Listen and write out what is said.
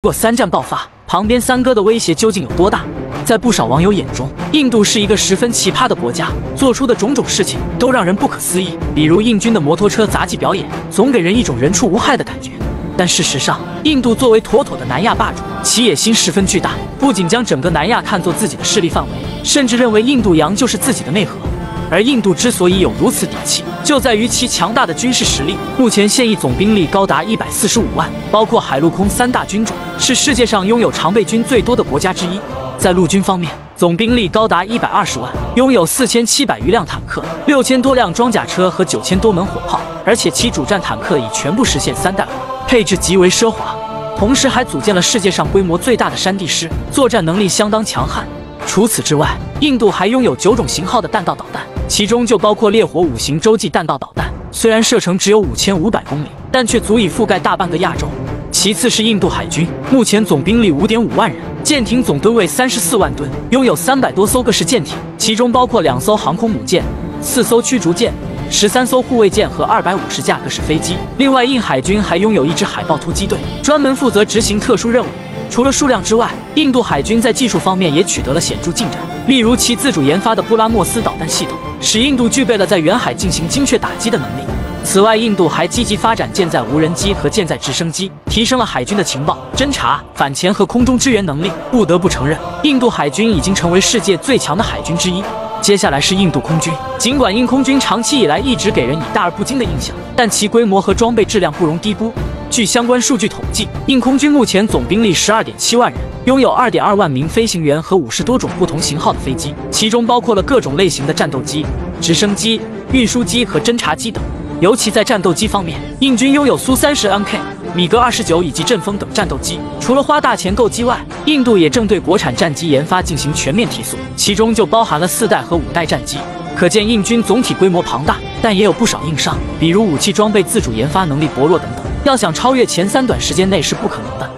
如果3战爆发，旁边3哥的威胁究竟有多大？在不少网友眼中，印度是一个十分奇葩的国家，做出的种种事情都让人不可思议。比如印军的摩托车杂技表演，总给人一种人畜无害的感觉。但事实上，印度作为妥妥的南亚霸主，其野心十分巨大，不仅将整个南亚看作自己的势力范围，甚至认为印度洋就是自己的内河。而印度之所以有如此底气，就在于其强大的军事实力。目前现役总兵力高达145万，包括海陆空3大军种，是世界上拥有常备军最多的国家之一。在陆军方面，总兵力高达120万，拥有4700余辆坦克、6000多辆装甲车和9000多门火炮，而且其主战坦克已全部实现3代化，配置极为奢华。同时还组建了世界上规模最大的山地师，作战能力相当强悍。除此之外，印度还拥有9种型号的弹道导弹，其中就包括烈火5型洲际弹道导弹，虽然射程只有5500公里，但却足以覆盖大半个亚洲。其次是印度海军，目前总兵力5.5万人，舰艇总吨位34万吨，拥有300多艘各式舰艇，其中包括2艘航空母舰、4艘驱逐舰、13艘护卫舰和250架各式飞机。另外，印海军还拥有一支海豹突击队，专门负责执行特殊任务。除了数量之外，印度海军在技术方面也取得了显著进展。例如，其自主研发的布拉莫斯导弹系统，使印度具备了在远海进行精确打击的能力。此外，印度还积极发展舰载无人机和舰载直升机，提升了海军的情报、侦察、反潜和空中支援能力。不得不承认，印度海军已经成为世界最强的海军之一。接下来是印度空军，尽管印空军长期以来一直给人以大而不精的印象，但其规模和装备质量不容低估。据相关数据统计，印空军目前总兵力12.7万人，拥有2.2万名飞行员和50多种不同型号的飞机，其中包括了各种类型的战斗机、直升机、运输机和侦察机等。尤其在战斗机方面，印军拥有苏30MK、米格29以及阵风等战斗机。除了花大钱购机外，印度也正对国产战机研发进行全面提速，其中就包含了4代和5代战机。可见印军总体规模庞大，但也有不少硬伤，比如武器装备自主研发能力薄弱等等。要想超越前3，短时间内是不可能的。